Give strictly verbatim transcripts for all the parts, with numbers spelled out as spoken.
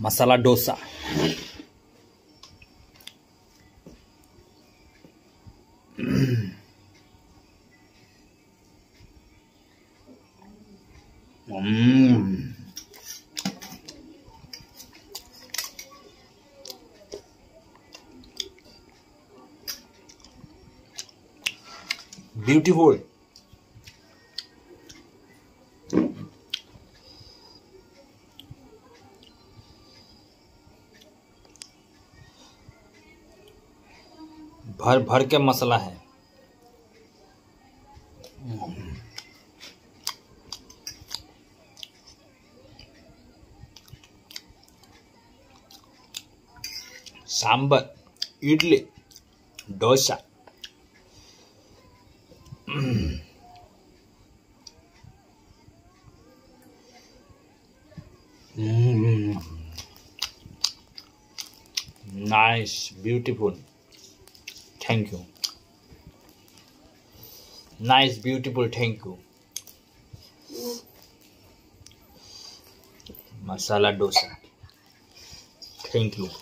Masala dosa. Beautiful. भर भर के मसाला है। Sambar, idli, dosa. Nice, beautiful, thank you. Nice, beautiful, thank you. Masala dosa, thank you.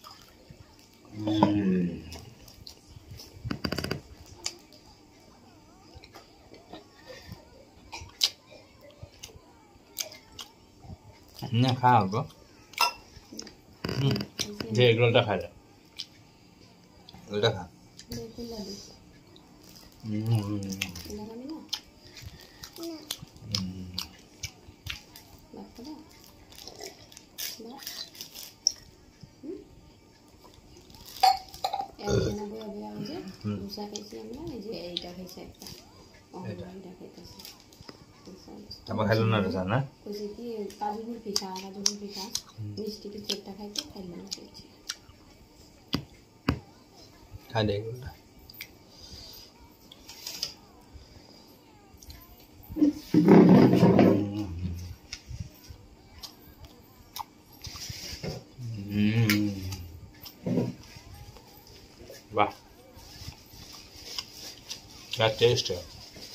ना खा होगा। ये एक लोटा खा ले। लोटा खा। apa খাইলো না রসা না কইছে কি কাজু বরফি খা কাজু বরফি খা মিষ্টি কি চেকটা খাইতে খাইলো না কইছে খা দে গুলা वाह क्या टेस्ट है।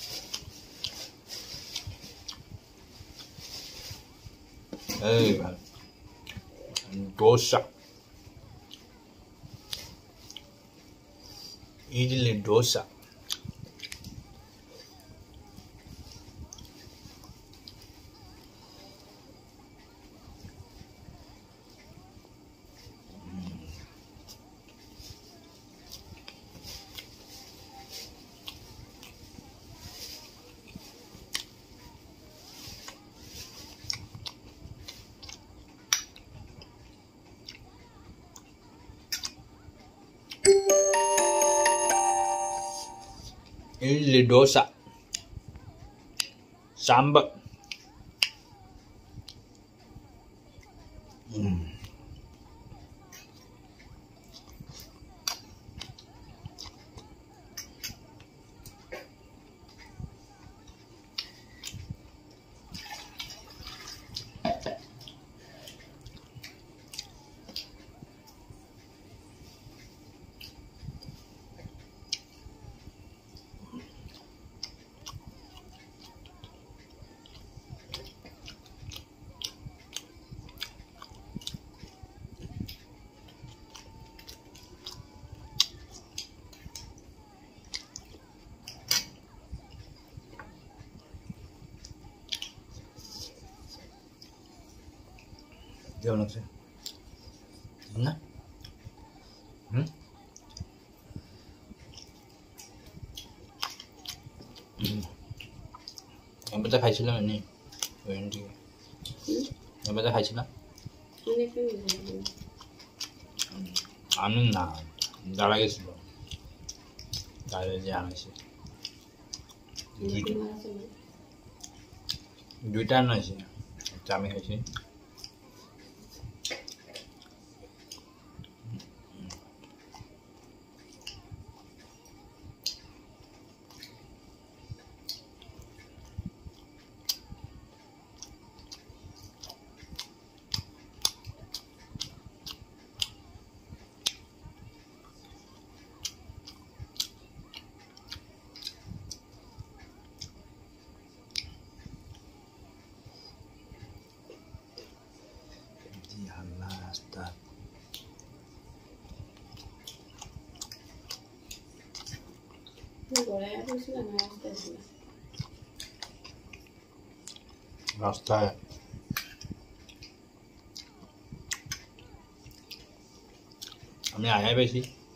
डोसा, इडली डोसा। इडली डोसा, सांबर। কেমন আছে না? হুম আমি তো খাইছিলাম এমনি ওয়েন্টি আমি তো খাইছিলাম আমি না দাঁড়া গেছিল তাহলে যে আনাইছে দুইটা দুইটা আনাইছে একটা আমি খাইছি। রাস্তা রাস্তায় আমি আয়াই পাইছি